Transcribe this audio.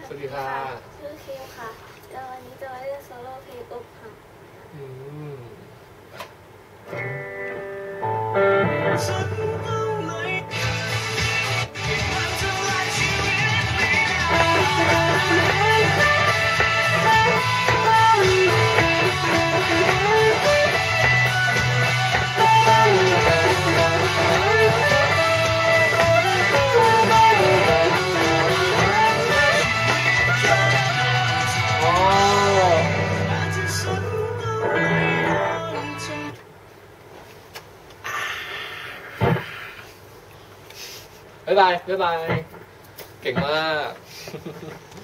สวัสดีค่ะชื่อคิวค่ะวันนี้จะมาเล่นโซโล่เพลย์กบค่ะบ๊ายบาย เก่งมาก